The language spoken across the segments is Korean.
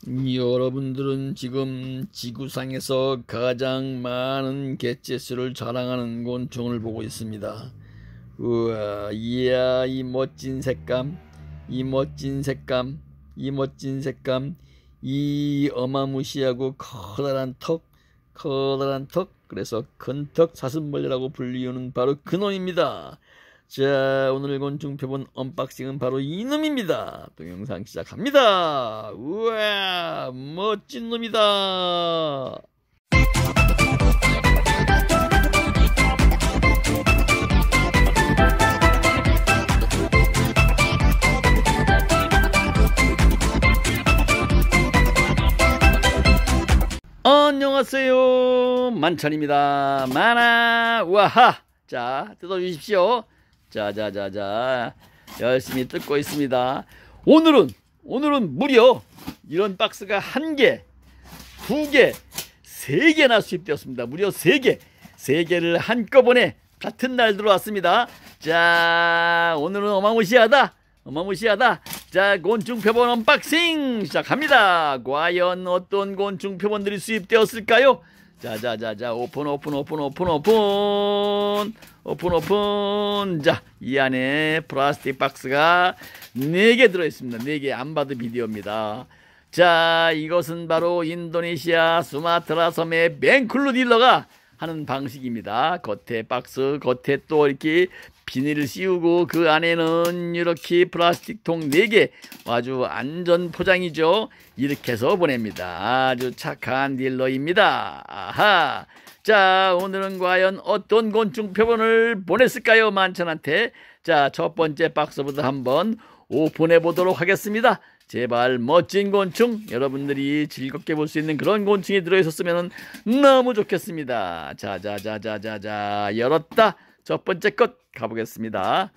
여러분들은 지금 지구상에서 가장 많은 개체수를 자랑하는 곤충을 보고 있습니다. 우와, 이야, 이 멋진 색감, 이 멋진 색감, 이 멋진 색감, 이 어마무시하고 커다란 턱, 그래서 큰턱 사슴벌레라고 불리우는 바로 그놈입니다. 자, 오늘 곤충 표본 언박싱은 바로 이놈입니다. 동영상 시작합니다. 우와, 멋진 놈이다. 안녕하세요, 만천입니다. 만화 와하. 자, 뜯어주십시오. 자, 열심히 뜯고 있습니다. 오늘은 무려 이런 박스가 1개, 2개, 3개나 수입되었습니다. 무려 3개를 한꺼번에 같은 날 들어왔습니다. 자, 오늘은 어마무시하다. 자, 곤충 표본 언박싱 시작합니다. 과연 어떤 곤충 표본들이 수입되었을까요? 자, 오픈. 자, 이 안에 플라스틱 박스가 4개 들어있습니다. 4개. 안 봐도 비디오입니다. 자, 이것은 바로 인도네시아 수마트라 섬의 맹클루 딜러가 하는 방식입니다. 겉에 박스, 겉에 또 이렇게 비닐을 씌우고 그 안에는 이렇게 플라스틱 통 4개, 아주 안전 포장이죠. 이렇게 해서 보냅니다. 아주 착한 딜러입니다. 아하. 자, 오늘은 과연 어떤 곤충 표본을 보냈을까요, 만천한테? 자, 첫 번째 박스부터 한번 오픈해 보도록 하겠습니다. 제발 멋진 곤충, 여러분들이 즐겁게 볼 수 있는 그런 곤충이 들어있었으면 너무 좋겠습니다. 자, 열었다. 첫 번째 것 가보겠습니다.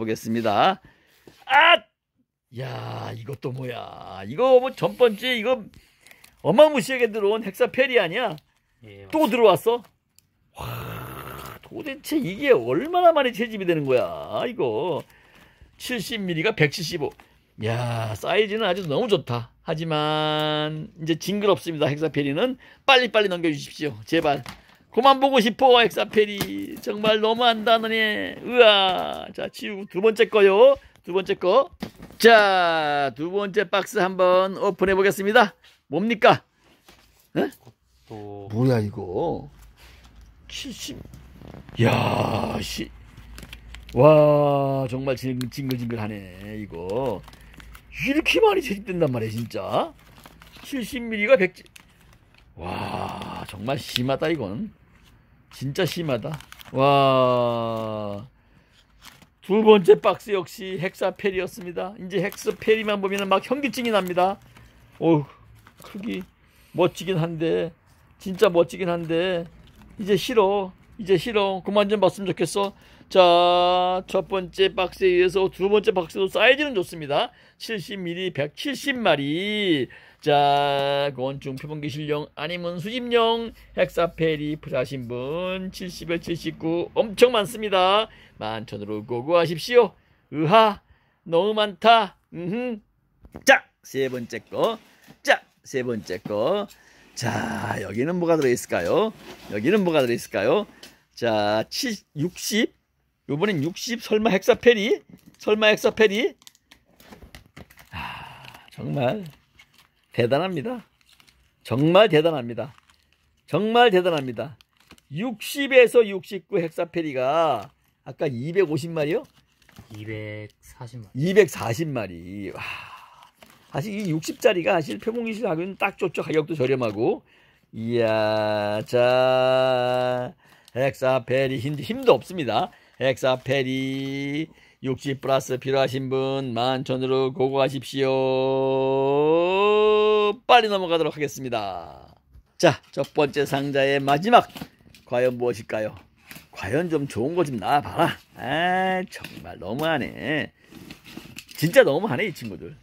아! 야, 이것도 뭐야? 이거 뭐 첫 번째 이거 어마무시하게 들어온 헥사페리 아니야? 예, 또 들어왔어? 와, 도대체 이게 얼마나 많이 채집이 되는 거야? 이거 70mm가 175. 야, 사이즈는 아주 너무 좋다. 하지만 이제 징그럽습니다. 헥사페리는 빨리빨리 넘겨주십시오. 제발. 그만 보고 싶어. 헥사페리 정말 너무한다 너네. 으아. 자, 치우고 두 번째 거요. 자, 두 번째 박스 한번 오픈해 보겠습니다. 뭡니까? 에? 뭐야 이거? 70. 야, 와, 정말 징글징글하네 이거. 이렇게 많이 채집된단 말이야 진짜. 70mm가 100. 와, 정말 심하다 이건. 진짜 심하다. 와, 두 번째 박스 역시 헥사페리였습니다. 이제 헥사페리만 보면 막 현기증이 납니다. 오, 크기 멋지긴 한데, 진짜 멋지긴 한데 이제 싫어. 그만 좀 봤으면 좋겠어. 자, 첫 번째 박스에 의해서 두 번째 박스도 사이즈는 좋습니다. 70mm 170마리. 자, 곤충 표본 기술용 아니면 수집용 헥사페리 필요하신 분 70에 79 엄청 많습니다. 만천으로 고고하십시오. 으하, 너무 많다. 자, 세 번째 거. 자, 여기는 뭐가 들어있을까요? 자, 60. 요번엔 60. 설마 헥사페리? 정말 대단합니다. 정말 대단합니다. 60에서 69 헥사페리가 아까 250마리요? 240마리. 와, 사실 이 60짜리가 사실 표본기술하고는 딱 좋죠. 가격도 저렴하고. 이야, 자, 헥사페리 힘도 없습니다. 헥사페리 60 플러스 필요하신 분 만천으로 고고하십시오. 빨리 넘어가도록 하겠습니다. 자, 첫 번째 상자의 마지막 과연 무엇일까요? 과연 좀 좋은 거 좀 나와봐라. 아, 정말 너무하네. 진짜 너무하네 이 친구들.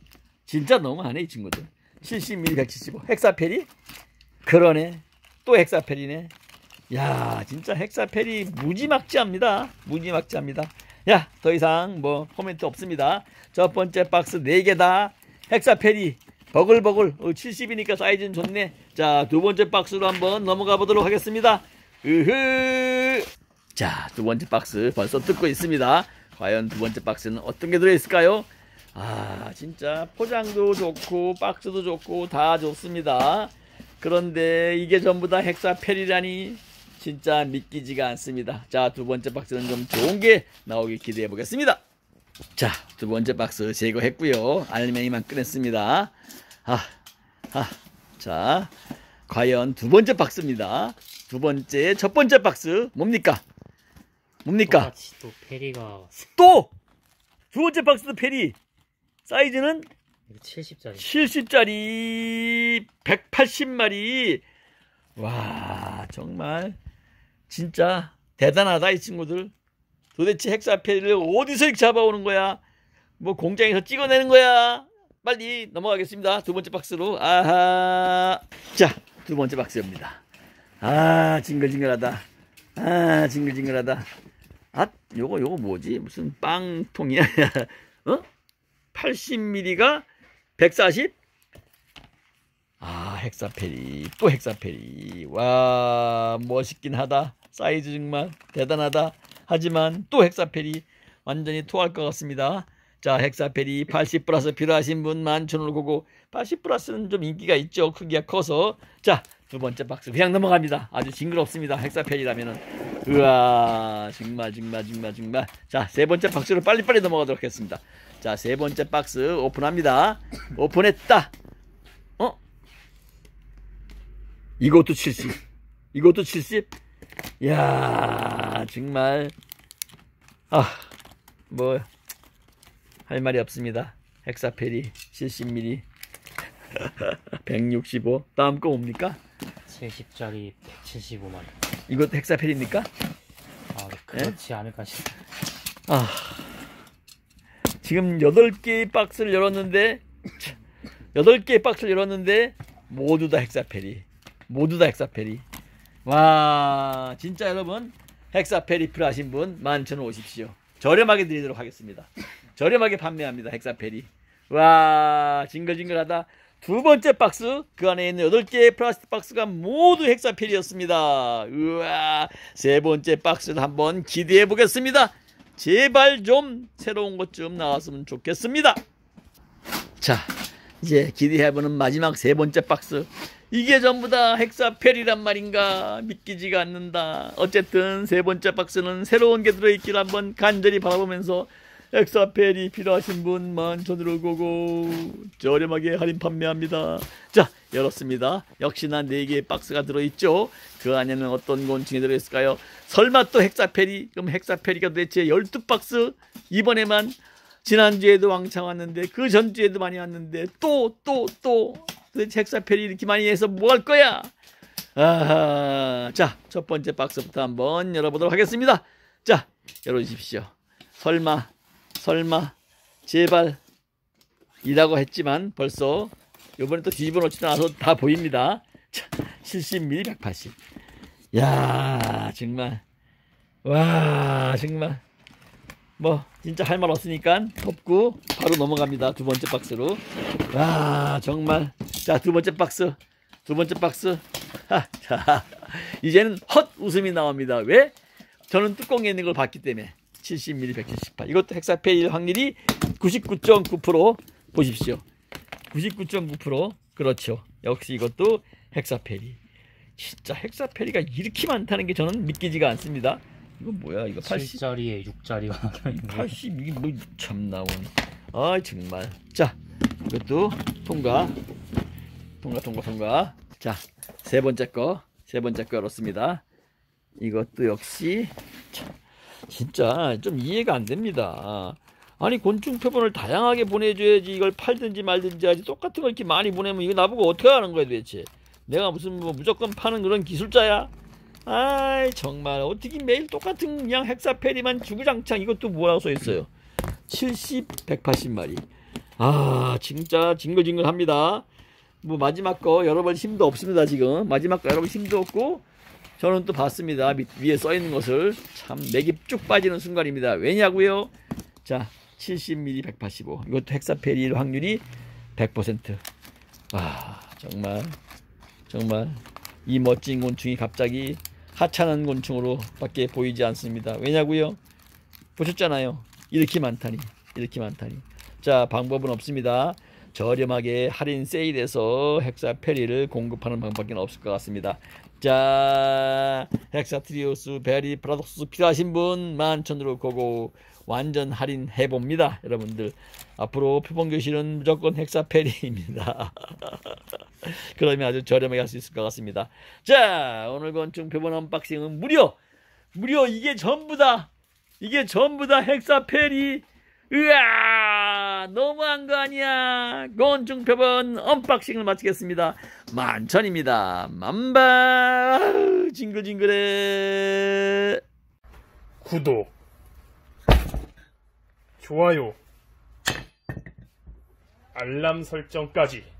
70mm 175 헥사페리? 그러네. 또 헥사페리네. 야, 진짜 헥사페리 무지막지합니다. 야, 더 이상 뭐 코멘트 없습니다. 첫 번째 박스 4개 다 헥사페리 버글버글. 70이니까 사이즈는 좋네. 자, 두 번째 박스로 한번 넘어가 보도록 하겠습니다. 자, 두 번째 박스 벌써 뜯고 있습니다. 과연 두 번째 박스는 어떤 게 들어있을까요? 아, 진짜 포장도 좋고 박스도 좋고 다 좋습니다. 그런데 이게 전부 다 헥사페리라니 진짜 믿기지가 않습니다. 자, 두 번째 박스는 좀 좋은 게 나오길 기대해 보겠습니다. 자, 두 번째 박스 제거했고요. 알맹이만 꺼냈습니다. 자, 과연 두 번째 박스입니다. 첫 번째 박스 뭡니까? 똑같이 또 페리가 또! 두 번째 박스도 페리. 사이즈는 70짜리. 70짜리 180마리. 와, 정말 진짜 대단하다 이 친구들. 도대체 헥사페리를 어디서 이렇게 잡아오는 거야? 뭐 공장에서 찍어내는 거야? 빨리 넘어가겠습니다. 두 번째 박스로. 아하. 자, 두 번째 박스입니다. 아, 징글징글하다. 아, 징글징글하다. 아, 요거 뭐지? 무슨 빵통이야? 80mm가 140? 아, 헥사페리. 또 헥사페리. 와, 멋있긴 하다. 사이즈 정말 대단하다. 하지만 또 헥사페리. 완전히 토할 것 같습니다. 자, 헥사페리 80 플러스 필요하신 분 11,000원을 보고 80 플러스는 좀 인기가 있죠. 크기가 커서. 자, 두 번째 박스 그냥 넘어갑니다. 아주 징그럽습니다. 헥사페리라면은. 우와, 정말. 자, 세 번째 박스로 빨리빨리 넘어가도록 하겠습니다. 자, 세 번째 박스 오픈합니다. 오픈했다. 이것도 70. 이것도 70. 이야, 정말. 뭐 할 말이 없습니다. 헥사페리 70mm 165. 다음 거 뭡니까? 70짜리 175마리. 이것도 헥사페리입니까? 아, 그렇지 않을까 싶어. 지금 8개의 박스를 열었는데 8개의 박스를 열었는데 모두 다 헥사페리. 모두 다 헥사페리. 와, 진짜 여러분 헥사페리 필요하신 분 11,000원 오십시오. 저렴하게 드리도록 하겠습니다. 저렴하게 판매합니다. 헥사페리. 와, 징글징글하다. 두 번째 박스, 그 안에 있는 8개의 플라스틱 박스가 모두 헥사페리였습니다. 우와, 세 번째 박스를 한번 기대해 보겠습니다. 제발 좀 새로운 것 좀 나왔으면 좋겠습니다. 자, 이제 기대해보는 마지막 세 번째 박스. 이게 전부 다 헥사페리란 말인가? 믿기지가 않는다. 어쨌든 세 번째 박스는 새로운 게 들어있길 한번 간절히 바라보면서 헥사페리 필요하신 분 11,000원으로 고고 저렴하게 할인 판매합니다. 자, 열었습니다. 역시나 4개의 박스가 들어있죠. 그 안에는 어떤 곤충이 들어있을까요? 설마 또 헥사페리? 그럼 헥사페리가 도대체 12박스? 이번에만. 지난주에도 왕창 왔는데 그 전주에도 많이 왔는데 또 도대체 헥사페리 이렇게 많이 해서 뭐 할 거야? 아하. 자, 첫 번째 박스부터 한번 열어보도록 하겠습니다. 자, 열어주십시오. 설마 제발 이라고 했지만 벌써 이번에 또 뒤집어 놓지도 않아서 다 보입니다. 자, 70mm 180. 야, 정말. 와, 정말 뭐 진짜 할 말 없으니까 덮고 바로 넘어갑니다. 두 번째 박스로. 와, 정말. 자, 두 번째 박스. 자, 이제는 헛 웃음이 나옵니다. 왜? 저는 뚜껑에 있는 걸 봤기 때문에. 70mm 178. 이것도 헥사페리일 확률이 99.9%. 보십시오. 99.9%. 그렇죠. 역시 이것도 헥사페리. 진짜 헥사페리가 이렇게 많다는 게 저는 믿기지가 않습니다. 이거 뭐야? 이거 7짜리에 6짜리가 80. 이게 뭐 참 나온. 아, 정말. 자, 이것도 통과. 자, 세 번째 거 열었습니다. 이것도 역시 진짜 좀 이해가 안 됩니다. 아니, 곤충 표본을 다양하게 보내줘야지. 이걸 팔든지 말든지 하지. 똑같은 걸 이렇게 많이 보내면 이거 나보고 어떻게 하는 거야 도대체? 내가 무슨 뭐 무조건 파는 그런 기술자야? 아이, 정말 어떻게 매일 똑같은 그냥 헥사페리만 주구장창. 이것도 뭐라고 써있어요? 70, 180마리. 아, 진짜 징글징글합니다. 뭐 마지막 거 열어볼 힘도 없습니다. 지금 마지막 거 열어볼 힘도 없고, 저는 또 봤습니다. 위에 써있는 것을. 참 맥이 쭉 빠지는 순간입니다. 왜냐고요? 자, 70mm 185. 이것도 헥사페리일 확률이 100%. 정말 이 멋진 곤충이 갑자기 하찮은 곤충으로 밖에 보이지 않습니다. 왜냐고요? 보셨잖아요. 이렇게 많다니. 자, 방법은 없습니다. 저렴하게 할인 세일해서 헥사페리를 공급하는 방법밖에 없을 것 같습니다. 자, 헥사트리오스 베리 파라독스 필요하신 분 11,000으로 고고 완전 할인해 봅니다. 여러분들 앞으로 표본교실은 무조건 헥사페리입니다. 그러면 아주 저렴하게 할 수 있을 것 같습니다. 자, 오늘 곤충 표본 언박싱은 무려 이게 전부다 헥사페리. 으아, 너무한 거 아니야. 곤충 표본 언박싱을 마치겠습니다. 11,000입니다. 만바 징글징글해. 구독, 좋아요, 알람 설정까지